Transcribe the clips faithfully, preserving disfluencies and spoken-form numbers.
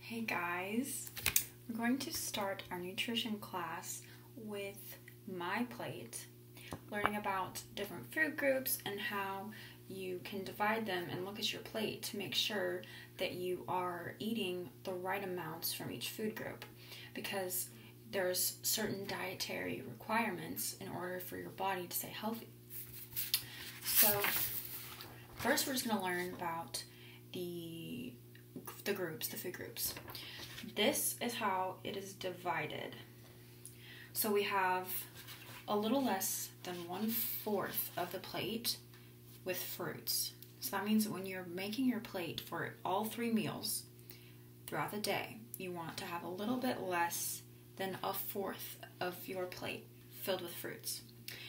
Hey guys, we're going to start our nutrition class with MyPlate, learning about different food groups and how you can divide them and look at your plate to make sure that you are eating the right amounts from each food group, because there's certain dietary requirements in order for your body to stay healthy. So first we're just going to learn about the the groups, the food groups. This is how it is divided. So we have a little less than one fourth of the plate with fruits. So that means that when you're making your plate for all three meals throughout the day, you want to have a little bit less than a fourth of your plate filled with fruits.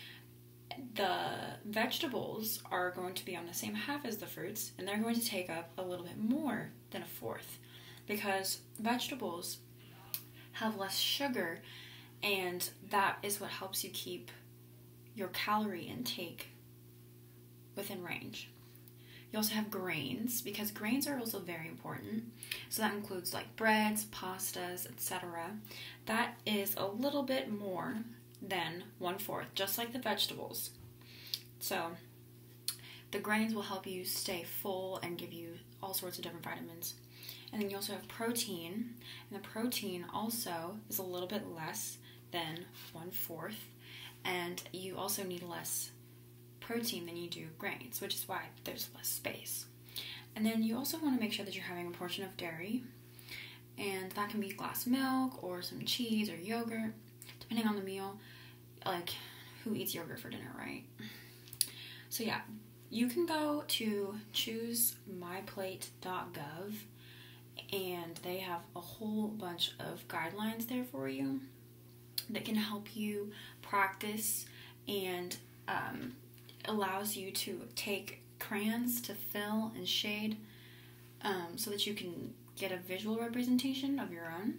The vegetables are going to be on the same half as the fruits, and they're going to take up a little bit more than a fourth, because vegetables have less sugar, and that is what helps you keep your calorie intake within range. You also have grains, because grains are also very important. So that includes like breads, pastas, et cetera. That is a little bit more than one-fourth, just like the vegetables. So the grains will help you stay full and give you all sorts of different vitamins. And then you also have protein, and the protein also is a little bit less than one-fourth, and you also need less protein than you do grains, which is why there's less space. And then you also want to make sure that you're having a portion of dairy, and that can be glass milk or some cheese or yogurt, depending on the meal. Like, who eats yogurt for dinner, right? So yeah, you can go to choose my plate dot gov, and they have a whole bunch of guidelines there for you that can help you practice, and um, allows you to take crayons to fill and shade um, so that you can get a visual representation of your own.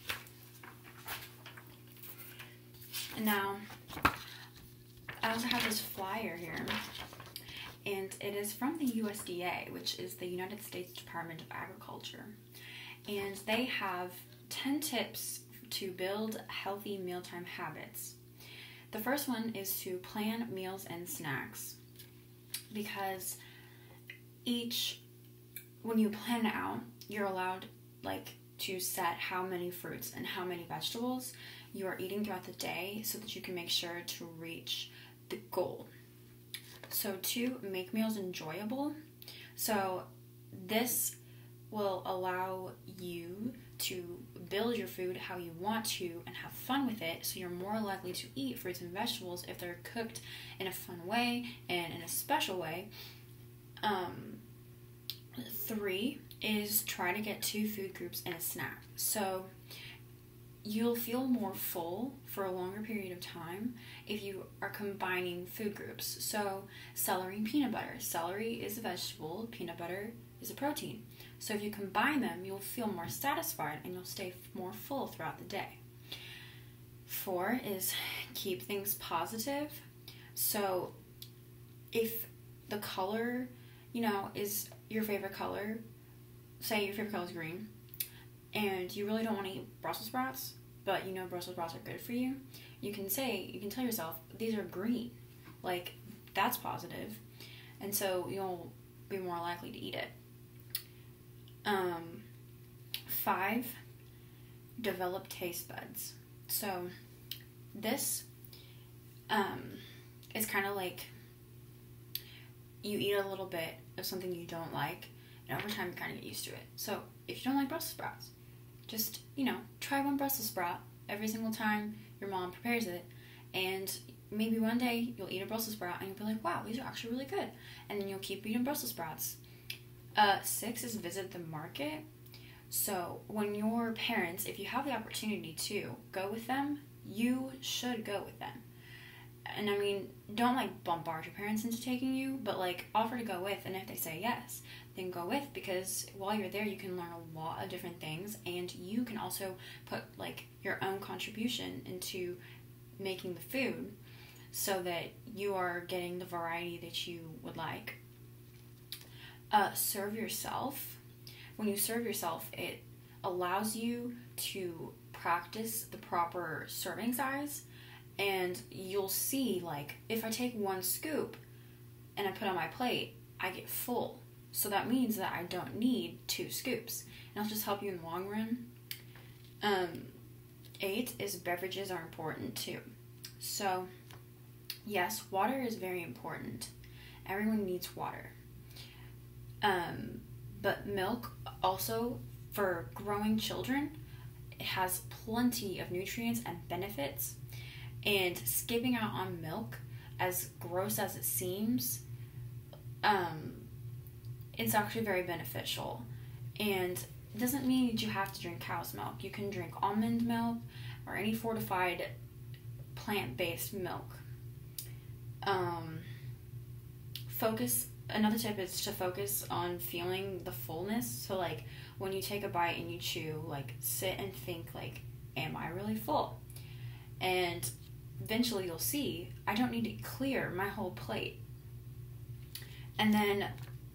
And now, I also have this flyer here, and it is from the U S D A, which is the United States Department of Agriculture. And they have ten tips to build healthy mealtime habits. The first one is to plan meals and snacks, because each, when you plan out, you're allowed like to set how many fruits and how many vegetables you are eating throughout the day so that you can make sure to reach the goal. So to make meals enjoyable, so this will allow you to build your food how you want to and have fun with it, so you're more likely to eat fruits and vegetables if they're cooked in a fun way and in a special way. Um, three is try to get two food groups in a snack. So you'll feel more full for a longer period of time if you are combining food groups. So celery and peanut butter. Celery is a vegetable, peanut butter is a protein. So if you combine them, you'll feel more satisfied and you'll stay more full throughout the day. Four is keep things positive. So if the color, you know, is your favorite color, say your favorite color is green, and you really don't want to eat Brussels sprouts, but you know Brussels sprouts are good for you, you can say, you can tell yourself, these are green. Like, that's positive. And so you'll be more likely to eat it. Um, five, develop taste buds. So this um, is kind of like you eat a little bit of something you don't like, and over time you kind of get used to it. So if you don't like Brussels sprouts, just, you know, try one Brussels sprout every single time your mom prepares it, and maybe one day you'll eat a Brussels sprout and you'll be like, wow, these are actually really good, and then you'll keep eating Brussels sprouts. Uh, six is visit the market. So when your parents, if you have the opportunity to go with them, you should go with them. And I mean, don't like bombard your parents into taking you, but like offer to go with, and if they say yes, then go with, because while you're there you can learn a lot of different things, and you can also put like your own contribution into making the food so that you are getting the variety that you would like. Uh, serve yourself. When you serve yourself, it allows you to practice the proper serving size, and you'll see, like, if I take one scoop and I put on my plate, I get full. So that means that I don't need two scoops. And it'll just help you in the long run. Um, eight is beverages are important too. So, yes, water is very important. Everyone needs water. Um, but milk also, for growing children, it has plenty of nutrients and benefits. And skipping out on milk, as gross as it seems, um, it's actually very beneficial. And it doesn't mean that you have to drink cow's milk. You can drink almond milk or any fortified plant-based milk. Um, focus, another tip is to focus on feeling the fullness. So, like, when you take a bite and you chew, like, sit and think, like, am I really full? And eventually you'll see, I don't need to clear my whole plate. And then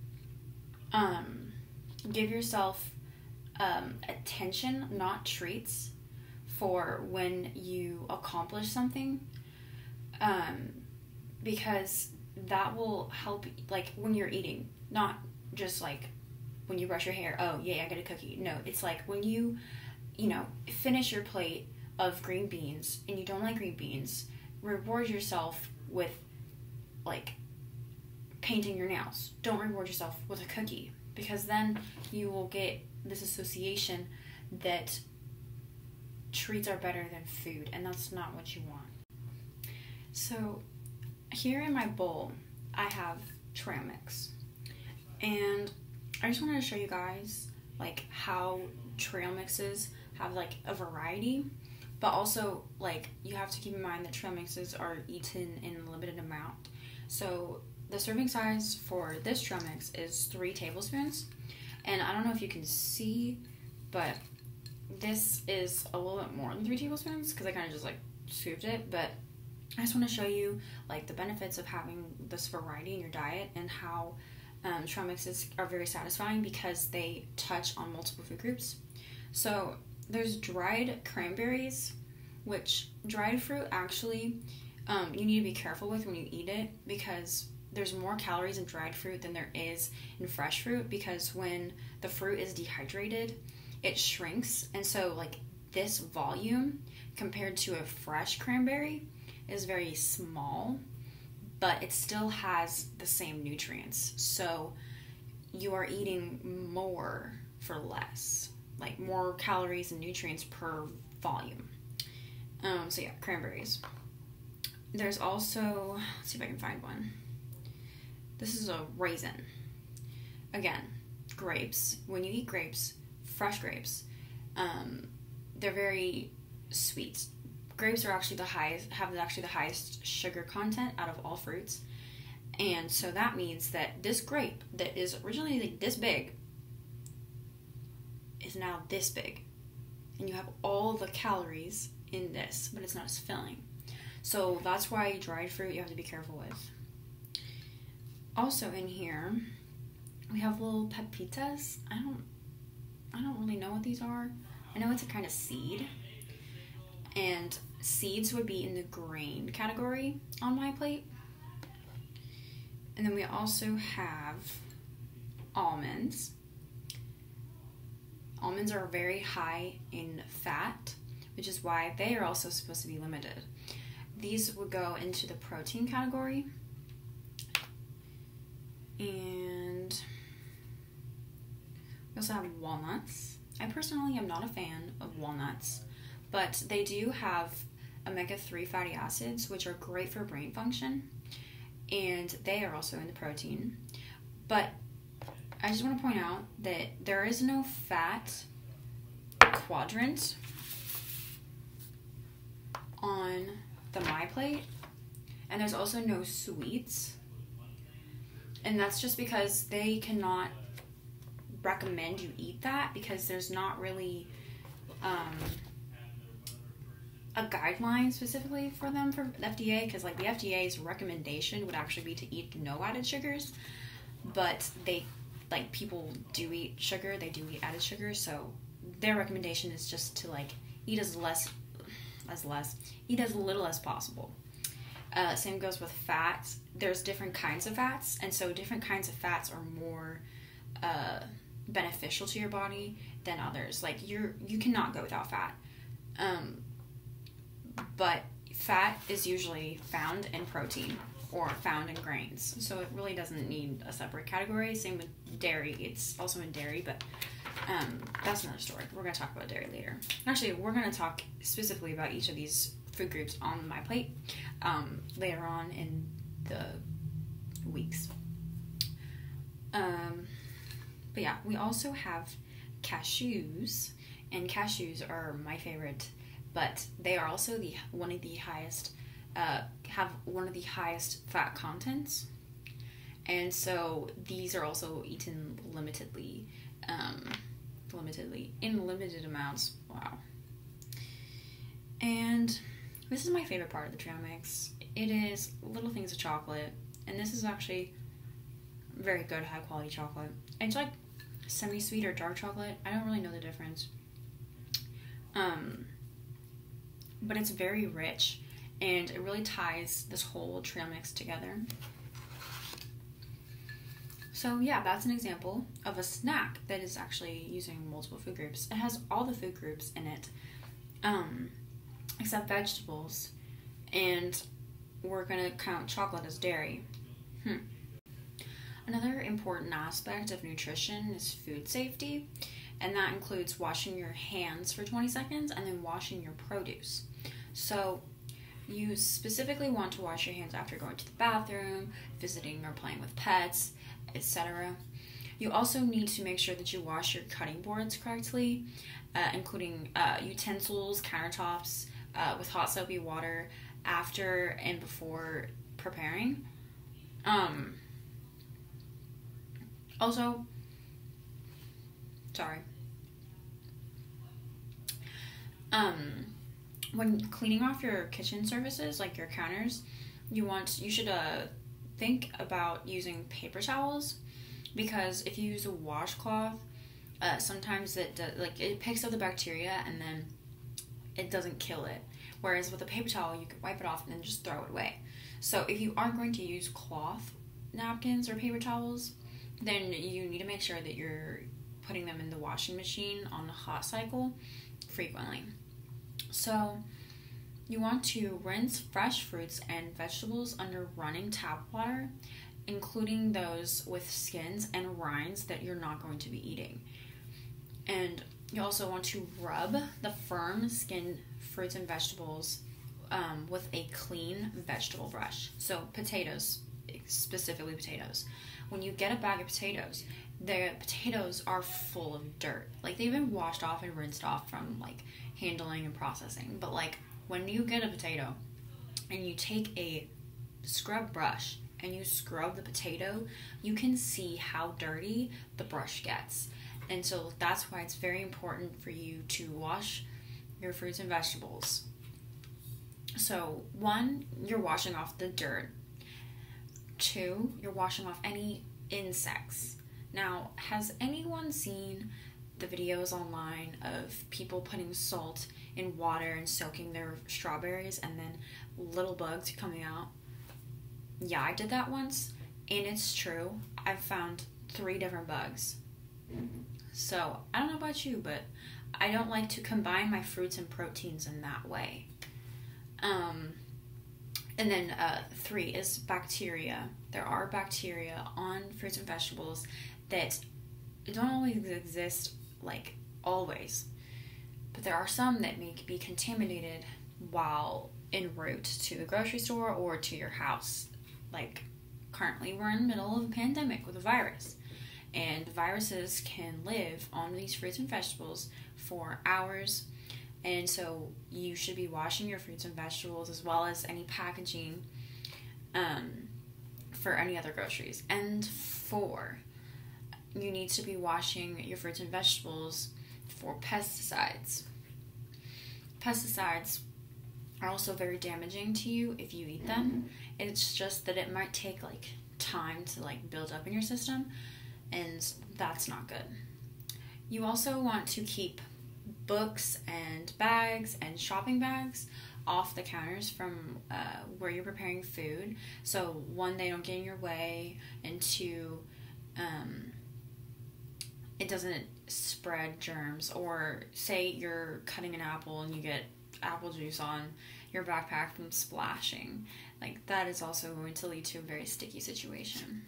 um, give yourself um, attention, not treats, for when you accomplish something. Um, because that will help, like, when you're eating, not just like when you brush your hair, oh, yay, I get a cookie. No, it's like when you, you know, finish your plate of green beans and you don't like green beans, reward yourself with, like, painting your nails. Don't reward yourself with a cookie, because then you will get this association that treats are better than food, and that's not what you want. So here in my bowl, I have trail mix, and I just wanted to show you guys, like, how trail mixes have, like, a variety, but also, like, you have to keep in mind that trail mixes are eaten in a limited amount. So the serving size for this trail mix is three tablespoons, and I don't know if you can see, but this is a little bit more than three tablespoons because I kind of just, like, scooped it, but I just want to show you, like, the benefits of having this variety in your diet, and how um, trail mixes are very satisfying because they touch on multiple food groups. So there's dried cranberries, which dried fruit actually um, you need to be careful with when you eat it, because there's more calories in dried fruit than there is in fresh fruit, because when the fruit is dehydrated, it shrinks, and so, like, this volume compared to a fresh cranberry is very small, but it still has the same nutrients. So you are eating more for less, like more calories and nutrients per volume. Um, so yeah, cranberries. There's also, let's see if I can find one. This is a raisin. Again, grapes. When you eat grapes, fresh grapes, um, they're very sweet. Grapes are actually the highest, have actually the highest sugar content out of all fruits. And so that means that this grape that is originally, like, this big is now this big. And you have all the calories in this, but it's not as filling. So that's why dried fruit you have to be careful with. Also in here, we have little pepitas. I don't, I don't really know what these are. I know it's a kind of seed. And seeds would be in the grain category on MyPlate. And then we also have almonds. Almonds are very high in fat, which is why they are also supposed to be limited. These would go into the protein category. And we also have walnuts. I personally am not a fan of walnuts, but they do have omega three fatty acids, which are great for brain function, and they are also in the protein. But I just want to point out that there is no fat quadrant on the MyPlate, and there's also no sweets, and that's just because they cannot recommend you eat that, because there's not really um, a guideline specifically for them for the F D A, because, like, the F D A's recommendation would actually be to eat no added sugars, but they, like, people do eat sugar, they do eat added sugar, so their recommendation is just to like eat as less, as less, eat as little as possible. Uh, same goes with fats. There's different kinds of fats, and so different kinds of fats are more uh, beneficial to your body than others. Like you're you cannot go without fat, um, but fat is usually found in protein or found in grains, so it really doesn't need a separate category. Same with dairy; it's also in dairy, but um, that's another story. We're gonna talk about dairy later. Actually, we're gonna talk specifically about each of these food groups on my plate um, later on in the weeks. Um, but yeah, we also have cashews, and cashews are my favorite, but they are also the one of the highest, uh, have one of the highest fat contents, and so these are also eaten limitedly, um, limitedly, in limited amounts. Wow. And this is my favorite part of the trail mix. It is little things of chocolate, and this is actually very good, high quality chocolate. It's like semi-sweet or dark chocolate. I don't really know the difference. Um, but it's very rich, and it really ties this whole trail mix together. So yeah, that's an example of a snack that is actually using multiple food groups. It has all the food groups in it. Um, except vegetables, and we're going to count chocolate as dairy. Hmm. Another important aspect of nutrition is food safety, and that includes washing your hands for twenty seconds and then washing your produce. So you specifically want to wash your hands after going to the bathroom, visiting or playing with pets, et cetera. You also need to make sure that you wash your cutting boards correctly, uh, including uh, utensils, countertops, Uh, with hot soapy water after and before preparing. Um, also, sorry. Um, when cleaning off your kitchen surfaces, like your counters, you want you should uh think about using paper towels, because if you use a washcloth, uh, sometimes it does, like it picks up the bacteria and then it doesn't kill it. Whereas with a paper towel, you can wipe it off and then just throw it away. So if you are going to use cloth napkins or paper towels, then you need to make sure that you're putting them in the washing machine on the hot cycle frequently. So you want to rinse fresh fruits and vegetables under running tap water, including those with skins and rinds that you're not going to be eating. And you also want to rub the firm skinned fruits and vegetables um, with a clean vegetable brush. So potatoes, specifically potatoes. When you get a bag of potatoes, the potatoes are full of dirt. Like they've been washed off and rinsed off from like handling and processing. But like when you get a potato and you take a scrub brush and you scrub the potato, you can see how dirty the brush gets. And so that's why it's very important for you to wash your fruits and vegetables. So one, you're washing off the dirt. Two, you're washing off any insects. Now, has anyone seen the videos online of people putting salt in water and soaking their strawberries and then little bugs coming out? Yeah, I did that once, and it's true. I've found three different bugs. So, I don't know about you, but I don't like to combine my fruits and proteins in that way. Um, and then uh, three is bacteria. There are bacteria on fruits and vegetables that don't always exist, like, always. But there are some that may be contaminated while en route to the grocery store or to your house. Like, currently we're in the middle of a pandemic with a virus. And viruses can live on these fruits and vegetables for hours. And so you should be washing your fruits and vegetables as well as any packaging um, for any other groceries. And four, you need to be washing your fruits and vegetables for pesticides. Pesticides are also very damaging to you if you eat them. It's just that it might take like time to like build up in your system, and that's not good. You also want to keep books and bags and shopping bags off the counters from uh, where you're preparing food. So one, they don't get in your way, and two, um, it doesn't spread germs. Or say you're cutting an apple and you get apple juice on your backpack from splashing. Like, that is also going to lead to a very sticky situation.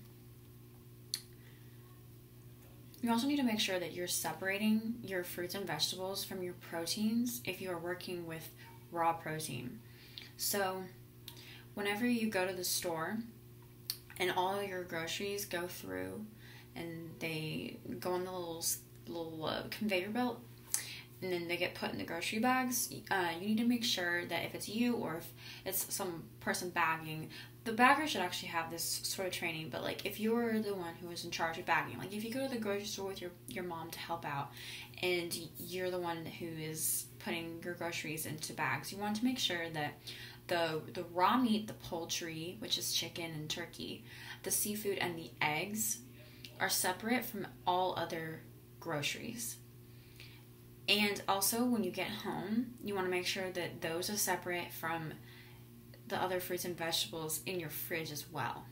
You also need to make sure that you're separating your fruits and vegetables from your proteins if you are working with raw protein. So whenever you go to the store and all of your groceries go through and they go on the little little uh, conveyor belt, and then they get put in the grocery bags, uh, you need to make sure that if it's you or if it's some person bagging, the bagger should actually have this sort of training. But like, if you're the one who is in charge of bagging, like if you go to the grocery store with your, your mom to help out, and you're the one who is putting your groceries into bags, you want to make sure that the the raw meat, the poultry, which is chicken and turkey, the seafood, and the eggs are separate from all other groceries. And also, when you get home, you want to make sure that those are separate from the other fruits and vegetables in your fridge as well.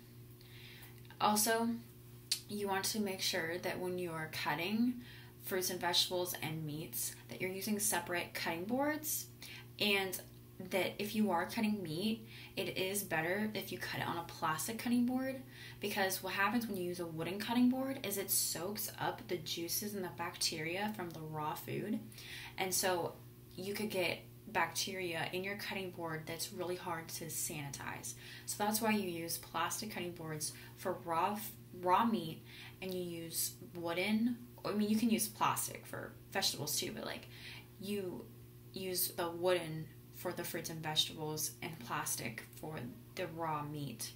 Also, you want to make sure that when you are cutting fruits and vegetables and meats, that you're using separate cutting boards, and that if you are cutting meat, it is better if you cut it on a plastic cutting board, because what happens when you use a wooden cutting board is it soaks up the juices and the bacteria from the raw food, and so you could get bacteria in your cutting board that's really hard to sanitize. So that's why you use plastic cutting boards for raw raw meat, and you use wooden, I mean, you can use plastic for vegetables too, but like, you use the wooden for the fruits and vegetables and plastic for the raw meat.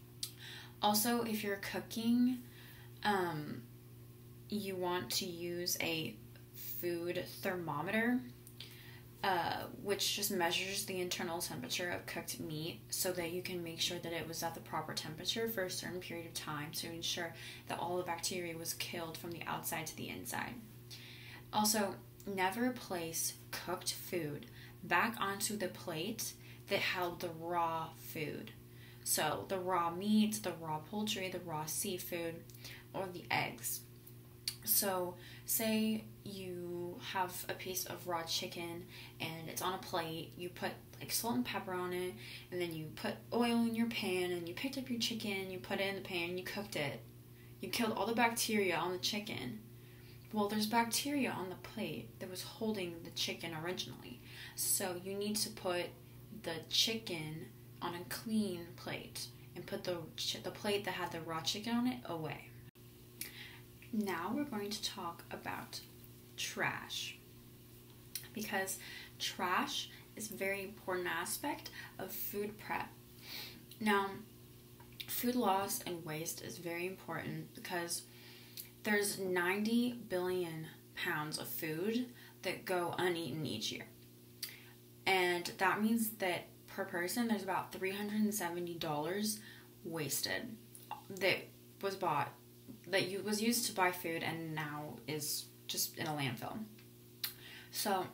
Also, if you're cooking, um, you want to use a food thermometer, uh, which just measures the internal temperature of cooked meat so that you can make sure that it was at the proper temperature for a certain period of time to ensure that all the bacteria was killed from the outside to the inside. Also, never place cooked food back onto the plate that held the raw food. So the raw meat, the raw poultry, the raw seafood, or the eggs. So say you have a piece of raw chicken and it's on a plate, you put like salt and pepper on it, and then you put oil in your pan, and you picked up your chicken, you put it in the pan, and you cooked it. You killed all the bacteria on the chicken. Well, there's bacteria on the plate that was holding the chicken originally. So you need to put the chicken on a clean plate and put the the plate that had the raw chicken on it away. Now we're going to talk about trash, because trash is a very important aspect of food prep. Now, food loss and waste is very important because there's ninety billion pounds of food that go uneaten each year. And that means that per person, there's about three hundred seventy dollars wasted that was bought, that you, was used to buy food and now is just in a landfill. So,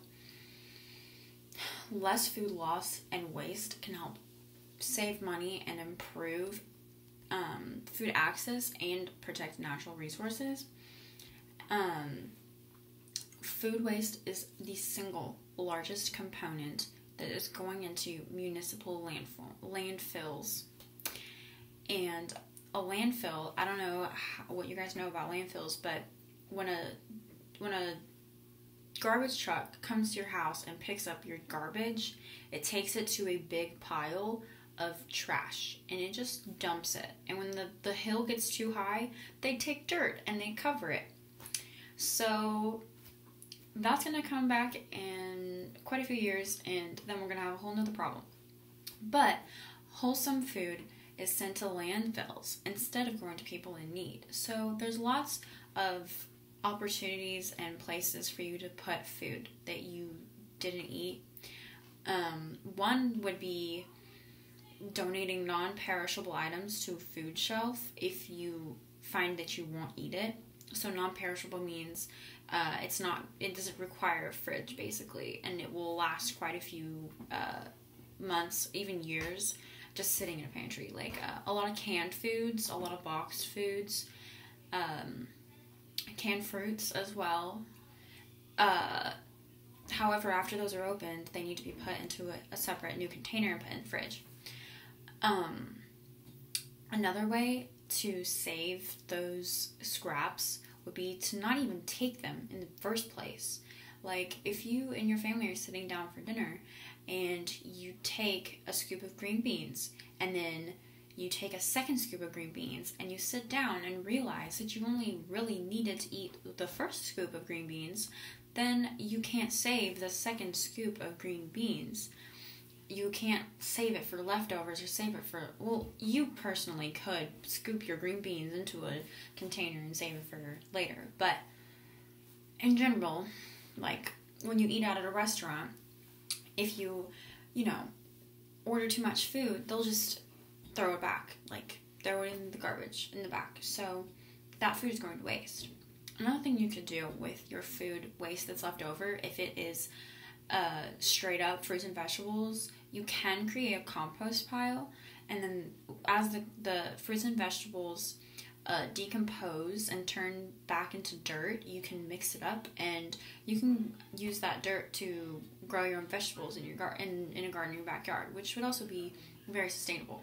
less food loss and waste can help save money and improve um, food access and protect natural resources. Um, food waste is the single largest component that is going into municipal landfill, landfills. And a landfill, I don't know how, what you guys know about landfills, but when a when a garbage truck comes to your house and picks up your garbage, it takes it to a big pile of trash and it just dumps it. And when the, the hill gets too high, they take dirt and they cover it. So that's going to come back in quite a few years, and then we're going to have a whole nother problem. But wholesome food is sent to landfills instead of going to people in need. So there's lots of opportunities and places for you to put food that you didn't eat. Um, one would be donating non-perishable items to a food shelf if you find that you won't eat it. So non-perishable means Uh, it's not, it doesn't require a fridge basically, and it will last quite a few uh, months, even years, just sitting in a pantry. Like uh, a lot of canned foods, a lot of boxed foods, um, canned fruits as well. Uh, however, after those are opened, they need to be put into a, a separate new container and put in the fridge. Um, another way to save those scraps would be to not even take them in the first place. Like if you and your family are sitting down for dinner and you take a scoop of green beans and then you take a second scoop of green beans and you sit down and realize that you only really needed to eat the first scoop of green beans, then you can't save the second scoop of green beans. You can't save it for leftovers or save it for, well, you personally could scoop your green beans into a container and save it for later. But in general, like when you eat out at a restaurant, if you, you know, order too much food, they'll just throw it back, like throw it in the garbage in the back. So that food is going to waste. Another thing you could do with your food waste that's left over, if it is uh, straight up fruits and vegetables, you can create a compost pile, and then as the, the fruits and vegetables uh, decompose and turn back into dirt, you can mix it up and you can use that dirt to grow your own vegetables in your gar- in, in a garden in your backyard, which would also be very sustainable.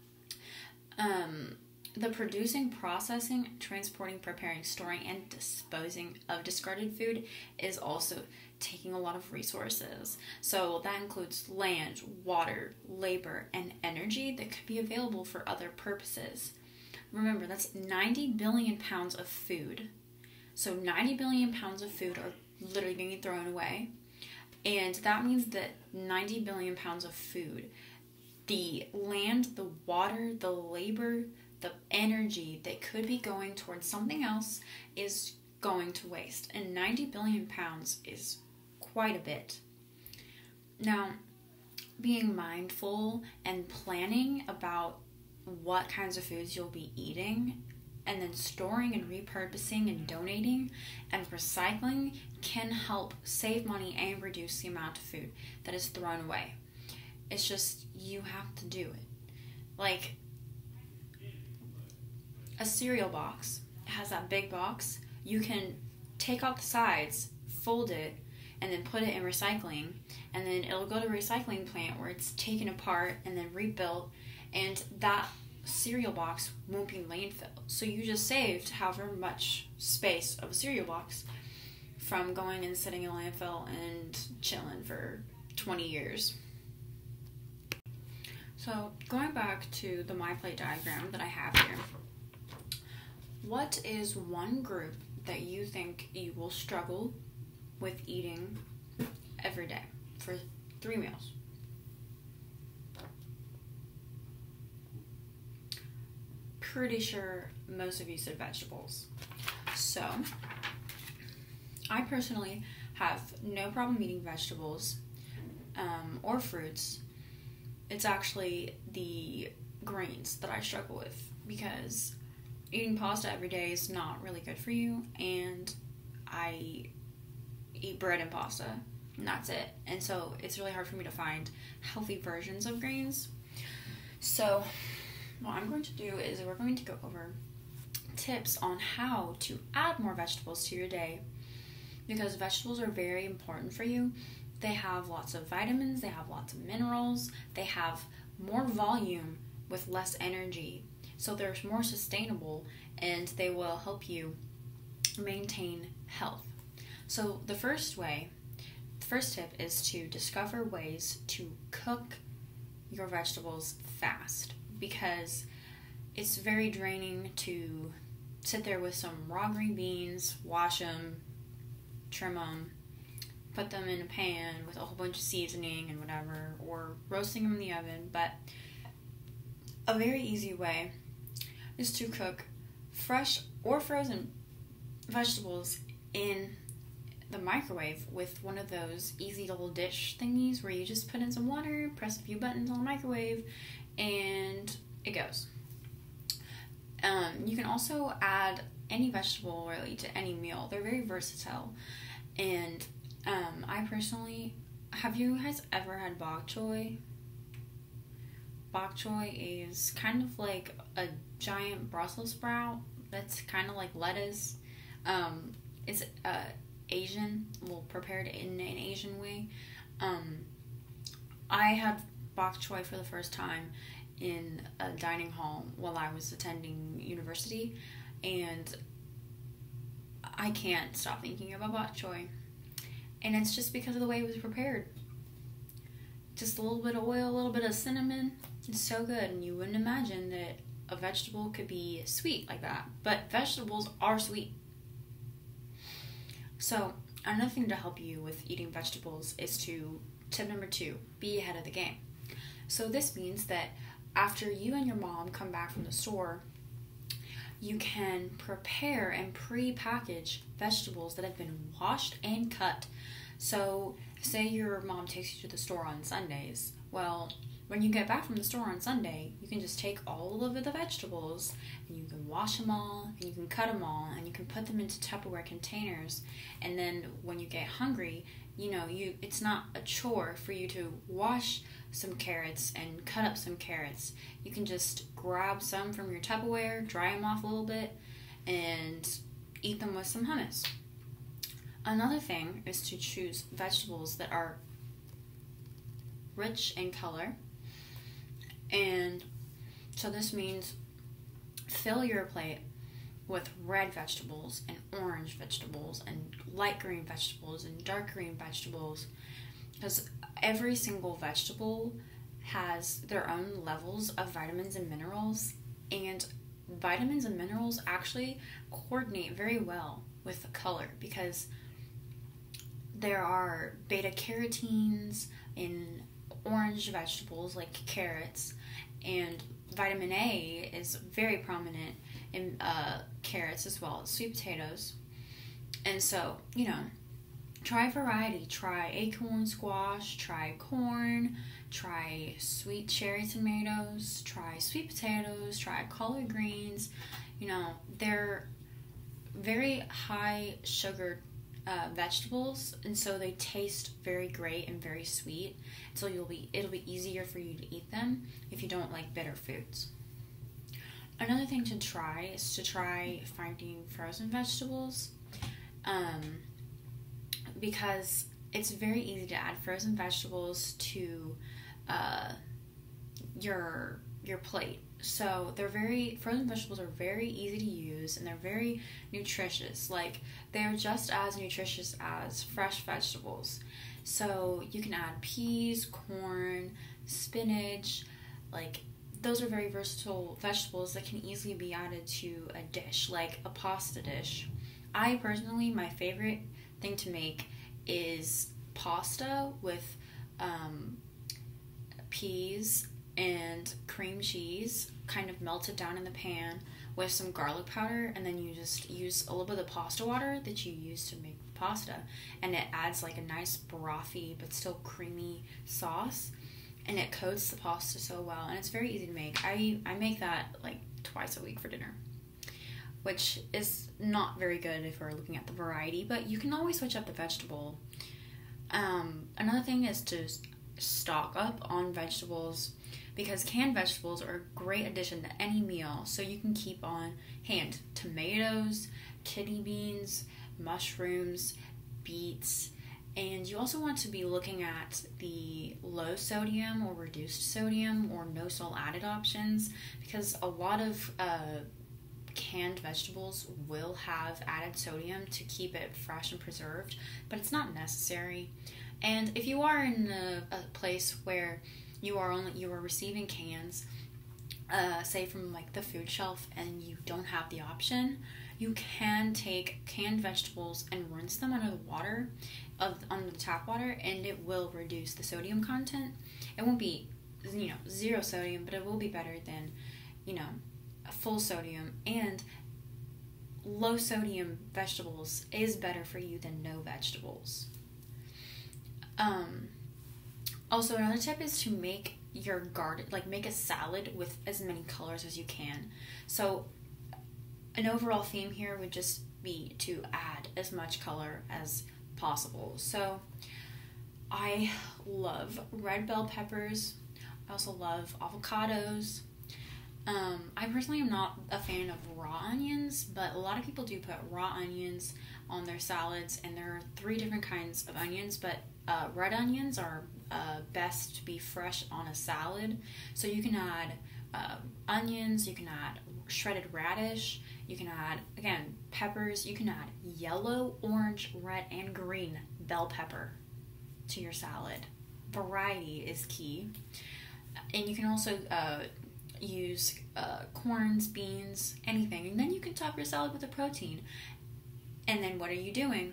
Um, the producing, processing, transporting, preparing, storing, and disposing of discarded food is also taking a lot of resources. So that includes land, water, labor, and energy that could be available for other purposes. Remember, that's ninety billion pounds of food. So ninety billion pounds of food are literally being thrown away. And that means that ninety billion pounds of food, the land, the water, the labor, the energy that could be going towards something else is going to waste. And ninety billion pounds is quite a bit. Now, being mindful and planning about what kinds of foods you'll be eating, and then storing and repurposing and donating and recycling can help save money and reduce the amount of food that is thrown away. It's just, you have to do it. Like, a cereal box has that big box. You can take out the sides, fold it, and then put it in recycling, and then it'll go to a recycling plant where it's taken apart and then rebuilt, and that cereal box won't be in landfill. So you just saved however much space of a cereal box from going and sitting in landfill and chilling for twenty years. So going back to the MyPlate diagram that I have here, what is one group that you think you will struggle with eating every day for three meals? Pretty sure most of you said vegetables. So, I personally have no problem eating vegetables um, or fruits. It's actually the grains that I struggle with, because eating pasta every day is not really good for you, and I eat bread and pasta, and that's it. And so it's really hard for me to find healthy versions of grains. So what I'm going to do is we're going to go over tips on how to add more vegetables to your day, because vegetables are very important for you. They have lots of vitamins, they have lots of minerals, they have more volume with less energy, so they're more sustainable, and they will help you maintain health. So the first way, the first tip is to discover ways to cook your vegetables fast, because it's very draining to sit there with some raw green beans, wash them, trim them, put them in a pan with a whole bunch of seasoning and whatever, or roasting them in the oven. But a very easy way is to cook fresh or frozen vegetables in the microwave with one of those easy little dish thingies where you just put in some water, press a few buttons on the microwave, and it goes. Um, you can also add any vegetable really to any meal. They're very versatile. And um, I personally, have you guys ever had bok choy? Bok choy is kind of like a giant Brussels sprout that's kind of like lettuce. Um, it's uh, Asian, well, prepared in an Asian way. Um, I had bok choy for the first time in a dining hall while I was attending university, and I can't stop thinking about bok choy. And it's just because of the way it was prepared. Just a little bit of oil, a little bit of cinnamon. It's so good, and you wouldn't imagine that a vegetable could be sweet like that. But vegetables are sweet. So, another thing to help you with eating vegetables is to, tip number two, be ahead of the game. So this means that after you and your mom come back from the store, you can prepare and pre-package vegetables that have been washed and cut. So, say your mom takes you to the store on Sundays. Well, when you get back from the store on Sunday, you can just take all of the vegetables and you can wash them all and you can cut them all and you can put them into Tupperware containers. And then when you get hungry, you know, you it's not a chore for you to wash some carrots and cut up some carrots. You can just grab some from your Tupperware, dry them off a little bit, and eat them with some hummus. Another thing is to choose vegetables that are rich in color. And so this means fill your plate with red vegetables and orange vegetables and light green vegetables and dark green vegetables, because every single vegetable has their own levels of vitamins and minerals, and vitamins and minerals actually coordinate very well with the color, because there are beta carotenes in orange vegetables like carrots, and vitamin A is very prominent in uh, carrots as well as sweet potatoes. And so, you know, try variety. Try acorn squash, try corn, try sweet cherry tomatoes, try sweet potatoes, try collard greens. You know, they're very high sugar uh, vegetables, and so they taste very great and very sweet. So you'll be it'll be easier for you to eat them if you don't like bitter foods. Another thing to try is to try finding frozen vegetables, um, because it's very easy to add frozen vegetables to uh, your your plate. So they're very frozen vegetables are very easy to use, and they're very nutritious. Like, they're just as nutritious as fresh vegetables. So you can add peas, corn, spinach. Like, those are very versatile vegetables that can easily be added to a dish, like a pasta dish. I personally, my favorite thing to make is pasta with um, peas and cream cheese kind of melted down in the pan with some garlic powder, and then you just use a little bit of the pasta water that you use to make pasta, and it adds like a nice brothy but still creamy sauce, and it coats the pasta so well, and it's very easy to make. I, I make that like twice a week for dinner, which is not very good if we're looking at the variety, but you can always switch up the vegetable. Um, another thing is to stock up on vegetables, because canned vegetables are a great addition to any meal, so you can keep on hand tomatoes, kidney beans, mushrooms, beets, and you also want to be looking at the low sodium or reduced sodium or no salt added options, because a lot of uh, canned vegetables will have added sodium to keep it fresh and preserved, but it's not necessary. And if you are in a, a place where you are only you are receiving cans, uh, say from like the food shelf, and you don't have the option, you can take canned vegetables and rinse them under the water, of under the tap water, and it will reduce the sodium content. It won't be, you know, zero sodium, but it will be better than, you know, a full sodium. And low sodium vegetables is better for you than no vegetables. Um, also, another tip is to make your garden, like make a salad with as many colors as you can. So an overall theme here would just be to add as much color as possible. So I love red bell peppers. I also love avocados. Um, I personally am not a fan of raw onions, but a lot of people do put raw onions on their salads, and there are three different kinds of onions, but uh, red onions are uh, best to be fresh on a salad. So you can add uh, onions, you can add shredded radish, you can add, again, peppers, you can add yellow, orange, red, and green bell pepper to your salad. Variety is key. And you can also uh, use uh, corns, beans, anything, and then you can top your salad with a protein. And then what are you doing?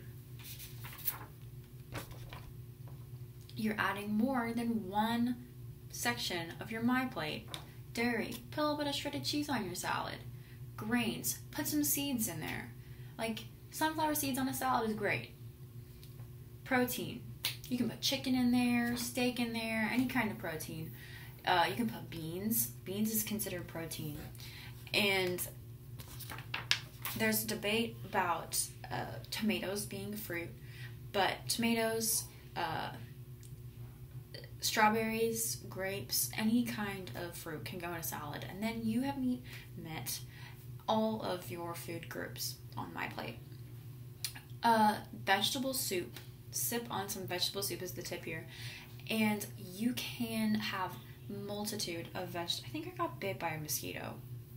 You're adding more than one section of your MyPlate. Dairy, put a little bit of shredded cheese on your salad. Grains, put some seeds in there. Like sunflower seeds on a salad is great. Protein, you can put chicken in there, steak in there, any kind of protein. Uh, you can put beans. Beans is considered protein. And there's a debate about uh, tomatoes being fruit, but tomatoes, uh, strawberries, grapes, any kind of fruit can go in a salad. And then you have meat, met all of your food groups on MyPlate. Uh, vegetable soup. Sip on some vegetable soup is the tip here. And you can have multitude of veg. I think I got bit by a mosquito.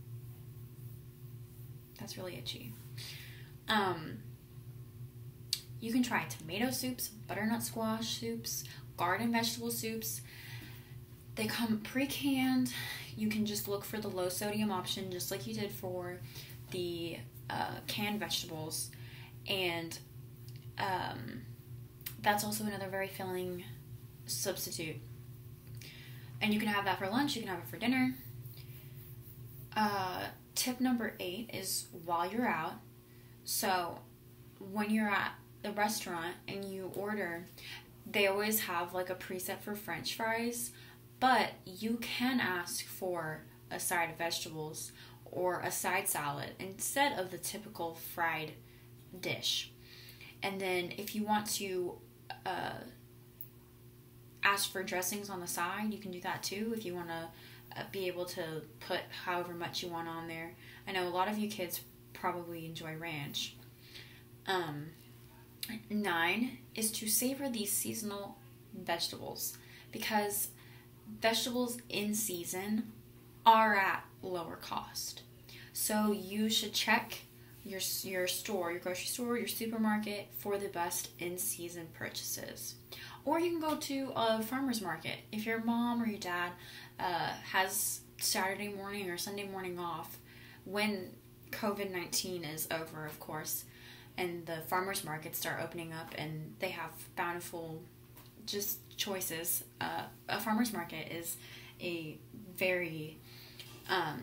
That's really itchy. Um, you can try tomato soups, butternut squash soups, garden vegetable soups. They come pre-canned. You can just look for the low sodium option, just like you did for the uh, canned vegetables. And um, that's also another very filling substitute. And you can have that for lunch, you can have it for dinner. Uh, tip number eight is while you're out. So when you're at the restaurant and you order, they always have like a preset for French fries, but you can ask for a side of vegetables or a side salad instead of the typical fried dish. And then if you want to uh, ask for dressings on the side, you can do that too if you want to uh, be able to put however much you want on there. I know a lot of you kids probably enjoy ranch. Um, nine is to savor these seasonal vegetables, because vegetables in season are at lower cost. So you should check your your store, your grocery store, your supermarket for the best in-season purchases. Or you can go to a farmer's market. If your mom or your dad uh, has Saturday morning or Sunday morning off, when covid nineteen is over, of course, and the farmer's markets start opening up and they have bountiful just choices, uh, a farmer's market is a very um,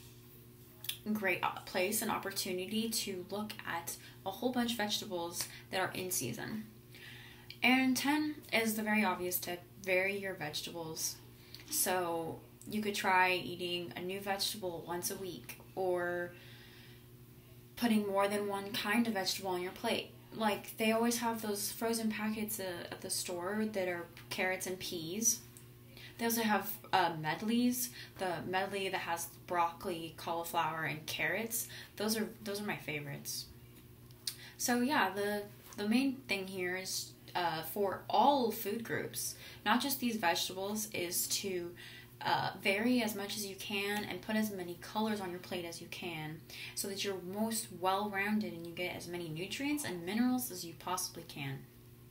great place and opportunity to look at a whole bunch of vegetables that are in season. And ten is the very obvious tip: vary your vegetables. So you could try eating a new vegetable once a week, or putting more than one kind of vegetable on your plate. Like, they always have those frozen packets uh, at the store that are carrots and peas. They also have uh, medleys, the medley that has broccoli, cauliflower, and carrots. Those are those are my favorites. So yeah, the the main thing here is uh, for all food groups, not just these vegetables, is to uh, vary as much as you can and put as many colors on your plate as you can, so that you're most well-rounded and you get as many nutrients and minerals as you possibly can.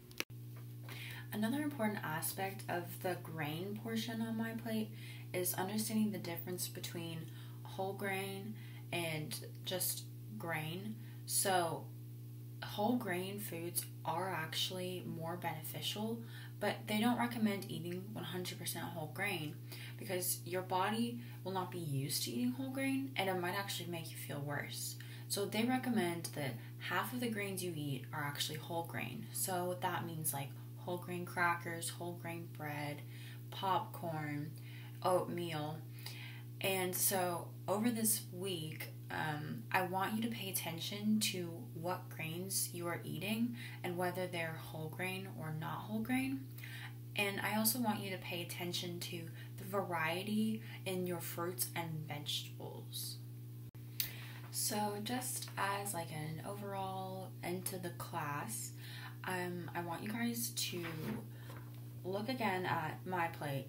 Another important aspect of the grain portion on MyPlate is understanding the difference between whole grain and just grain. So whole grain foods are actually more beneficial, but they don't recommend eating one hundred percent whole grain, because your body will not be used to eating whole grain and it might actually make you feel worse. So they recommend that half of the grains you eat are actually whole grain. So that means like whole grain crackers, whole grain bread, popcorn, oatmeal. And so over this week, um, I want you to pay attention to what grains you are eating and whether they're whole grain or not whole grain. And I also want you to pay attention to the variety in your fruits and vegetables. So just as like an overall end to the class, um, I want you guys to look again at MyPlate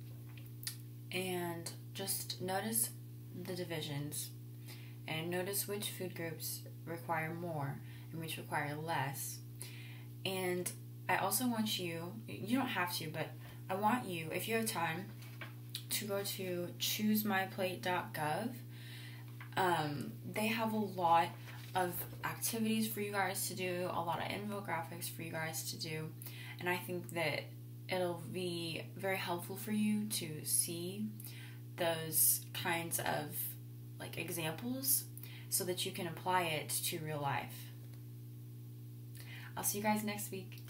and just notice the divisions and notice which food groups require more and which require less. And I also want you, you don't have to, but I want you, if you have time, to go to choose my plate dot gov. Um, they have a lot of activities for you guys to do, a lot of infographics for you guys to do, and I think that it'll be very helpful for you to see those kinds of like examples so that you can apply it to real life. I'll see you guys next week.